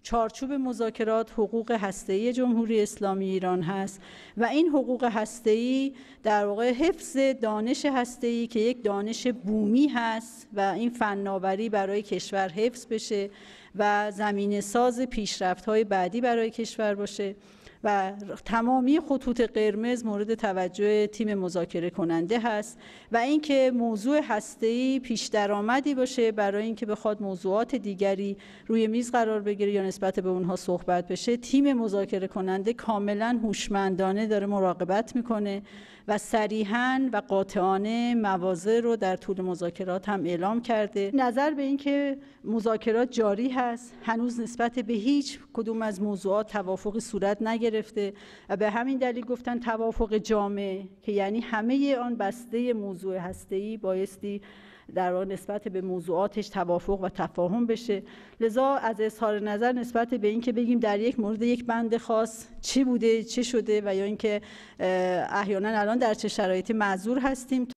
چارچوب مذاکرات حقوق هسته‌ای جمهوری اسلامی ایران هست و این حقوق هسته‌ای در واقع حفظ دانش هسته‌ای که یک دانش بومی هست و این فناوری برای کشور حفظ بشه و زمینه ساز پیشرفت‌های بعدی برای کشور باشه و تمامی خطوط قرمز مورد توجه تیم مذاکره کننده هست و اینکه موضوع هسته‌ای پیش درآمدی باشه برای اینکه بخواد موضوعات دیگری روی میز قرار بگیره یا نسبت به اونها صحبت بشه. تیم مذاکره کننده کاملا هوشمندانه داره مراقبت میکنه و صریحاً و قاطعانه مواضع رو در طول مذاکرات هم اعلام کرده. نظر به اینکه مذاکرات جاری هست، هنوز نسبت به هیچ کدوم از موضوعات توافقی صورت نگرفته و به همین دلیل گفتن توافق جامع که یعنی همه آن بسته موضوع هسته‌ای بایستی در واقع نسبت به موضوعاتش توافق و تفاهم بشه. لذا از اظهار نظر نسبت به این که بگیم در یک مورد یک بند خاص چی بوده چه شده و یا اینکه احیانا الان در چه شرایطی معذور هستیم